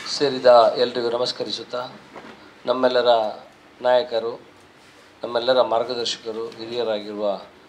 ಸೇರಿದ ಎಲ್ರಿಗೂ ನಮಸ್ಕರಿಸುತ್ತಾ ನಮ್ಮೆಲ್ಲರ ನಾಯಕರು, ನಮ್ಮೆಲ್ಲರ ಮಾರ್ಗದರ್ಶಕರು, ಹಿರಿಯರಾಗಿರುವ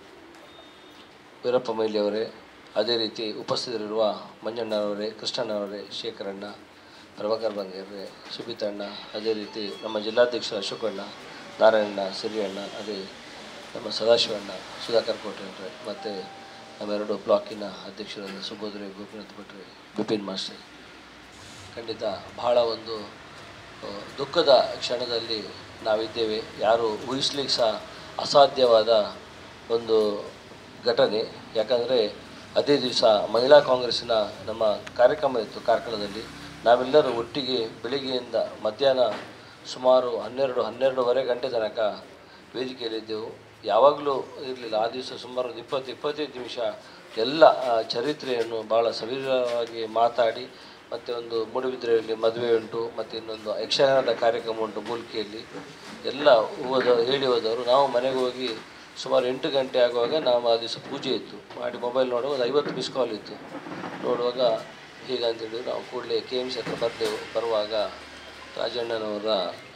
ವೀರಪ್ಪ ಮೊಯ್ಲಿಯವರೇ, ಅದೇ ರೀತಿ ಉಪಸ್ಥಿತರಿರುವ ಮಂಜಣ್ಣನವರೇ, ಕೃಷ್ಣಣ್ಣನವರೇ, ಶೇಖರಣ್ಣ, ಪ್ರಭಾಕರ್ ಬಂಗೇರ್ರೆ, ಸುಬಿತಣ್ಣ, ಅದೇ ರೀತಿ ನಮ್ಮ ಜಿಲ್ಲಾಧ್ಯಕ್ಷ ಅಶೋಕಣ್ಣ, ನಾರಾಯಣಣ್ಣ, ಸಿರಿಯಣ್ಣ, ಅದೇ ನಮ್ಮ ಸದಾಶಿವಣ್ಣ, ಸುಧಾಕರ್ ಕೋಟೆಯವ್ರೆ, ಮತ್ತು ನಮ್ಮೆರಡು ಬ್ಲಾಕಿನ ಅಧ್ಯಕ್ಷರಾದ ಸುಬೋಧ್ರೆ, ಗೋಪಿನಾಥ್ ಭಟ್ರೆ, ಬಿಪಿನ್ ಮಾಸ್ಟರ್. ಖಂಡಿತ ಬಹಳ ಒಂದು ದುಃಖದ ಕ್ಷಣದಲ್ಲಿ ನಾವಿದ್ದೇವೆ. ಯಾರು ಊಹಿಸ್ಲಿಕ್ಕೆ ಸಹ ಅಸಾಧ್ಯವಾದ ಒಂದು ಘಟನೆ. ಯಾಕಂದರೆ ಅದೇ ದಿವಸ ಮಹಿಳಾ ಕಾಂಗ್ರೆಸ್ಸಿನ ನಮ್ಮ ಕಾರ್ಯಕ್ರಮ ಇತ್ತು. ಕಾರ್ಕಳದಲ್ಲಿ ನಾವೆಲ್ಲರೂ ಒಟ್ಟಿಗೆ ಬೆಳಿಗ್ಗೆಯಿಂದ ಮಧ್ಯಾಹ್ನ ಸುಮಾರು 12-12:30 ಗಂಟೆ ತನಕ ವೇದಿಕೆಯಲ್ಲಿದ್ದೆವು. ಯಾವಾಗಲೂ ಇರಲಿಲ್ಲ. ಆ ದಿವಸ ಸುಮಾರು 20-25 ನಿಮಿಷ ಎಲ್ಲ ಚರಿತ್ರೆಯನ್ನು ಭಾಳ ಸವಿರವಾಗಿ ಮಾತಾಡಿ, ಮತ್ತು ಒಂದು ಮೂಡುಬಿದ್ರೆಯಲ್ಲಿ ಮದುವೆ ಉಂಟು, ಮತ್ತು ಇನ್ನೊಂದು ಯಕ್ಷಗಾನದ ಕಾರ್ಯಕ್ರಮ ಉಂಟು ಮೂಲ್ಕಿಯಲ್ಲಿ, ಎಲ್ಲ ಹೇಳಿ ಹೋದವರು. ನಾವು ಮನೆಗೆ ಹೋಗಿ ಸುಮಾರು 8 ಗಂಟೆ ಆಗುವಾಗ ನಾವು ಆ ದಿವಸ ಪೂಜೆ ಇತ್ತು ಮಾಡಿ ಮೊಬೈಲ್ ನೋಡುವಾಗ 50 ಮಿಸ್ ಕಾಲ್ ಇತ್ತು. ನೋಡುವಾಗ ಹೀಗಂತೇಳಿ ನಾವು ಕೂಡಲೇ KMC ಹತ್ರ ಬರುವಾಗ ರಾಜಣ್ಣನವರ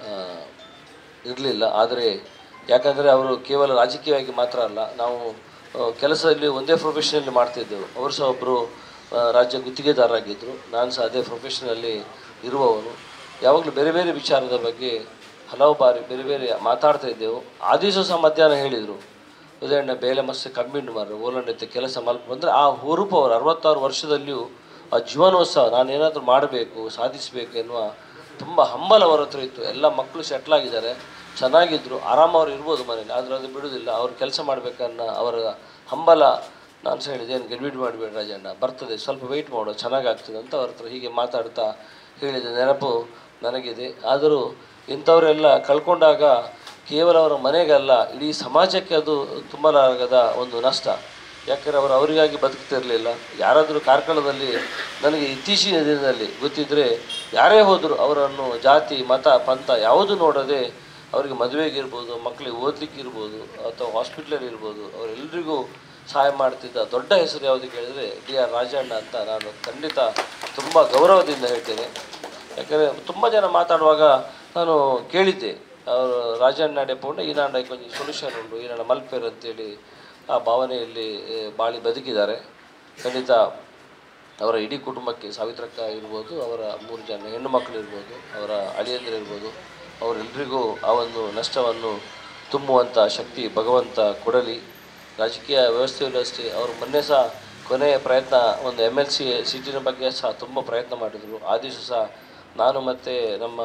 ಇರಲಿಲ್ಲ. ಆದರೆ ಯಾಕಂದರೆ ಅವರು ಕೇವಲ ರಾಜಕೀಯವಾಗಿ ಮಾತ್ರ ಅಲ್ಲ, ನಾವು ಕೆಲಸದಲ್ಲಿ ಒಂದೇ ಪ್ರೊಫೆಷನಲ್ಲಿ ಮಾಡ್ತಿದ್ದೆವು. ಅವರು ಸಹ ಒಬ್ಬರು ರಾಜ್ಯ ಗುತ್ತಿಗೆದಾರರಾಗಿದ್ದರು, ನಾನು ಸಹ ಅದೇ ಪ್ರೊಫೆಷನಲ್ಲಿ ಇರುವವನು. ಯಾವಾಗಲೂ ಬೇರೆ ಬೇರೆ ವಿಚಾರದ ಬಗ್ಗೆ ಹಲವು ಬಾರಿ ಬೇರೆ ಬೇರೆ ಮಾತಾಡ್ತಾ ಇದ್ದೆವು. ಆ ದಿವಸ ಸಹ ಮಧ್ಯಾಹ್ನ ಹೇಳಿದರು, ಉದಯಣ್ಣ ಬೇಲೆ ಮಸ್ತ್ ಕಮ್ಮಿಂಡು ಮಾರ್ರೆ ಓಲಂಡೈತೆ ಕೆಲಸ ಮಲ್ಪ ಅಂದರೆ ಆ ಹುರುಪು ಅವರು 66 ವರ್ಷದಲ್ಲಿಯೂ ಆ ಜೀವನೋತ್ಸವ ನಾನೇನಾದರೂ ಮಾಡಬೇಕು, ಸಾಧಿಸಬೇಕು ಎನ್ನುವ ತುಂಬ ಹಂಬಲ ಅವರ ಹತ್ರ ಇತ್ತು. ಎಲ್ಲ ಮಕ್ಕಳು ಸೆಟ್ಲಾಗಿದ್ದಾರೆ, ಚೆನ್ನಾಗಿದ್ದರು, ಆರಾಮವ್ರು ಇರ್ಬೋದು ಮನೇಲಿ, ಆದರೆ ಅದು ಬಿಡೋದಿಲ್ಲ. ಅವ್ರು ಕೆಲಸ ಮಾಡಬೇಕನ್ನೋ ಅವರ ಹಂಬಲ. ನಾನು ಸಹ ಹೇಳಿದೆ, ಏನು ಗೆಡ್ಬಿಡ್ ಮಾಡಬೇಡ ರಾಜಣ್ಣ, ಬರ್ತದೆ, ಸ್ವಲ್ಪ ವೆಯ್ಟ್ ಮಾಡೋ, ಚೆನ್ನಾಗಾಗ್ತದೆ ಅಂತ ಅವ್ರ ಹತ್ರ ಹೀಗೆ ಮಾತಾಡ್ತಾ ಹೇಳಿದ ನೆನಪು ನನಗಿದೆ. ಆದರೂ ಇಂಥವರೆಲ್ಲ ಕಳ್ಕೊಂಡಾಗ ಕೇವಲ ಅವರ ಮನೆಗಲ್ಲ, ಇಡೀ ಸಮಾಜಕ್ಕೆ ಅದು ತುಂಬಲಾಗದ ಒಂದು ನಷ್ಟ. ಯಾಕೆಂದರೆ ಅವರಿಗಾಗಿ ಬದುಕ್ತಿರಲಿಲ್ಲ. ಯಾರಾದರೂ ಕಾರ್ಕಳದಲ್ಲಿ ನನಗೆ ಇತ್ತೀಚಿನ ದಿನದಲ್ಲಿ ಗೊತ್ತಿದ್ದರೆ ಯಾರೇ ಹೋದರೂ ಅವರನ್ನು ಜಾತಿ, ಮತ, ಪಂಥ ಯಾವುದು ನೋಡದೆ ಅವರಿಗೆ ಮದುವೆಗಿರ್ಬೋದು, ಮಕ್ಕಳಿಗೆ ಓದಲಿಕ್ಕಿರ್ಬೋದು, ಅಥವಾ ಹಾಸ್ಪಿಟ್ಲಲ್ಲಿ ಇರ್ಬೋದು, ಅವರೆಲ್ಲರಿಗೂ ಸಹಾಯ ಮಾಡ್ತಿದ್ದ ದೊಡ್ಡ ಹೆಸರು ಯಾವುದು ಕೇಳಿದರೆ DR ರಾಜಣ್ಣ ಅಂತ ನಾನು ಖಂಡಿತ ತುಂಬ ಗೌರವದಿಂದ ಹೇಳ್ತೇನೆ. ಯಾಕಂದರೆ ತುಂಬ ಜನ ಮಾತಾಡುವಾಗ ನಾನು ಕೇಳಿದ್ದೆ, ಅವರು ರಾಜಣ್ಣ ಡೆಪೋಂಡ ಈನಾಂಡ ಕೊಂಚ ಸೊಲ್ಯೂಷನ್ ಉಂಟು, ಈನಾಂಡ ಮಲ್ಪೇರು ಅಂತೇಳಿ ಆ ಭಾವನೆಯಲ್ಲಿ ಬಾಳಿ ಬದುಕಿದ್ದಾರೆ. ಖಂಡಿತ ಅವರ ಇಡೀ ಕುಟುಂಬಕ್ಕೆ, ಸಾವಿತ್ರಕ್ಕ ಇರ್ಬೋದು, ಅವರ 3 ಜನ ಹೆಣ್ಣು ಮಕ್ಕಳು ಇರ್ಬೋದು, ಅವರ ಅಳಿಯಂದಿರಿರ್ಬೋದು, ಅವರೆಲ್ಲರಿಗೂ ಆ ಒಂದು ನಷ್ಟವನ್ನು ತುಂಬುವಂಥ ಶಕ್ತಿ ಭಗವಂತ ಕೊಡಲಿ. ರಾಜಕೀಯ ವ್ಯವಸ್ಥೆಯಲ್ಲೂ ಅಷ್ಟೇ, ಅವರು ಮೊನ್ನೆ ಸಹ ಕೊನೆಯ ಪ್ರಯತ್ನ ಒಂದು MLC ಸೀಟಿನ ಬಗ್ಗೆ ಸಹ ತುಂಬ ಪ್ರಯತ್ನ ಮಾಡಿದರು. ಆ ದಿವಸ ಸಹ ನಾನು ಮತ್ತು ನಮ್ಮ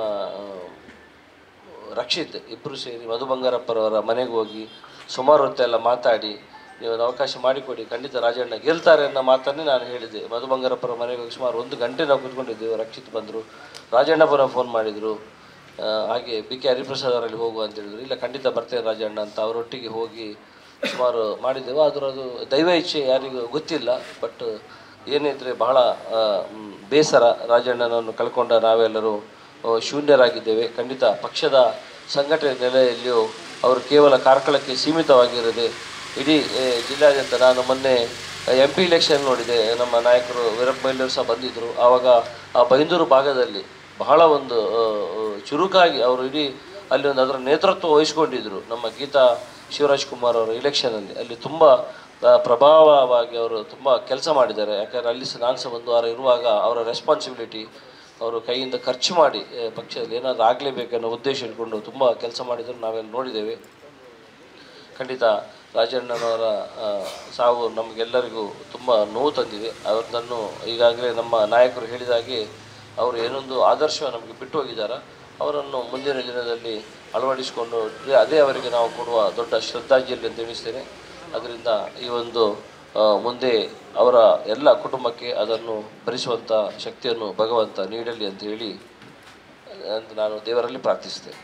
ರಕ್ಷಿತ್ ಇಬ್ಬರು ಸೇರಿ ಮಧು ಬಂಗಾರಪ್ಪರವರ ಮನೆಗೆ ಹೋಗಿ ಸುಮಾರು ಹೊತ್ತೆಲ್ಲ ಮಾತಾಡಿ, ನೀವು ಒಂದು ಅವಕಾಶ ಮಾಡಿಕೊಡಿ, ಖಂಡಿತ ರಾಜಣ್ಣ ಗೆಲ್ತಾರೆ ಅನ್ನೋ ಮಾತನ್ನೇ ನಾನು ಹೇಳಿದ್ದೆ. ಮಧು ಬಂಗಾರಪ್ಪರ ಮನೆಗೆ ಹೋಗಿ ಸುಮಾರು 1 ಗಂಟೆ ನಾವು ಕೂತ್ಕೊಂಡಿದ್ದೆವು. ರಕ್ಷಿತ್ ಬಂದರು, ರಾಜಣ್ಣ ಪುನಃ ಫೋನ್ ಮಾಡಿದರು, ಹಾಗೆ BK ಹರಿಪ್ರಸಾದ್ ಅವರಲ್ಲಿ ಹೋಗುವ ಅಂತ ಹೇಳಿದರು. ಇಲ್ಲ ಖಂಡಿತ ಬರ್ತೇನೆ ರಾಜಣ್ಣ ಅಂತ ಅವರೊಟ್ಟಿಗೆ ಹೋಗಿ ಸುಮಾರು ಮಾಡಿದ್ದೆವು. ಆದರೂ ಅದು ದೈವ ಇಚ್ಛೆ ಯಾರಿಗೂ ಗೊತ್ತಿಲ್ಲ. ಬಟ್ ಏನಿದ್ರೆ ಬಹಳ ಬೇಸರ, ರಾಜಣ್ಣನನ್ನು ಕಳ್ಕೊಂಡ ನಾವೆಲ್ಲರೂ ಶೂನ್ಯರಾಗಿದ್ದೇವೆ. ಖಂಡಿತ ಪಕ್ಷದ ಸಂಘಟನೆ ನೆಲೆಯಲ್ಲಿಯೂ ಅವರು ಕೇವಲ ಕಾರ್ಕಳಕ್ಕೆ ಸೀಮಿತವಾಗಿರದೆ ಇಡೀ ಜಿಲ್ಲಾದ್ಯಂತ, ನಾನು ಮೊನ್ನೆ MP ಇಲೆಕ್ಷನ್ ನೋಡಿದೆ, ನಮ್ಮ ನಾಯಕರು ವೀರಪ್ಪ ಮೊಯ್ಲಿಯವರು ಸಹ ಬಂದಿದ್ದರು. ಆವಾಗ ಆ ಬೈಂದೂರು ಭಾಗದಲ್ಲಿ ಬಹಳ ಒಂದು ಚುರುಕಾಗಿ ಅವರು ಇಡೀ ಅಲ್ಲಿ ಒಂದು ಅದರ ನೇತೃತ್ವ ವಹಿಸ್ಕೊಂಡಿದ್ದರು. ನಮ್ಮ ಗೀತಾ ಶಿವರಾಜ್ ಕುಮಾರ್ ಅವರ ಇಲೆಕ್ಷನಲ್ಲಿ ಅಲ್ಲಿ ತುಂಬ ಪ್ರಭಾವವಾಗಿ ಅವರು ತುಂಬ ಕೆಲಸ ಮಾಡಿದ್ದಾರೆ. ಯಾಕಂದರೆ ಅಲ್ಲಿ ಸಹ ನಾನು ಸಹ 1 ವಾರ ಇರುವಾಗ ಅವರ ರೆಸ್ಪಾನ್ಸಿಬಿಲಿಟಿ, ಅವರು ಕೈಯಿಂದ ಖರ್ಚು ಮಾಡಿ ಪಕ್ಷದಲ್ಲಿ ಏನಾದರೂ ಆಗಲೇಬೇಕನ್ನೋ ಉದ್ದೇಶ ಇಟ್ಕೊಂಡು ತುಂಬ ಕೆಲಸ ಮಾಡಿದರು, ನಾವೆಲ್ಲ ನೋಡಿದ್ದೇವೆ. ಖಂಡಿತ ರಾಜಣ್ಣನವರ ಸಾವು ನಮಗೆಲ್ಲರಿಗೂ ತುಂಬ ನೋವು ತಂದಿದೆ. ಅವರನ್ನು ಈಗಾಗಲೇ ನಮ್ಮ ನಾಯಕರು ಹೇಳಿದ ಹಾಗೆ ಅವರು ಏನೊಂದು ಆದರ್ಶ ನಮಗೆ ಬಿಟ್ಟು ಹೋಗಿದ್ದಾರೆ. ಅವರನ್ನು ಮುಂದಿನ ದಿನದಲ್ಲಿ ಅಳವಡಿಸಿಕೊಂಡು ಅದೇ ಅವರಿಗೆ ನಾವು ಕೊಡುವ ದೊಡ್ಡ ಶ್ರದ್ಧಾಂಜಲಿ ಅಂತ ಎಣಿಸ್ತೇನೆ. ಅದರಿಂದ ಈ ಒಂದು ಮುಂದೆ ಅವರ ಎಲ್ಲ ಕುಟುಂಬಕ್ಕೆ ಅದನ್ನು ಭರಿಸುವಂಥ ಶಕ್ತಿಯನ್ನು ಭಗವಂತ ನೀಡಲಿ ಅಂತ ಹೇಳಿ ನಾನು ದೇವರಲ್ಲಿ ಪ್ರಾರ್ಥಿಸ್ತೇನೆ.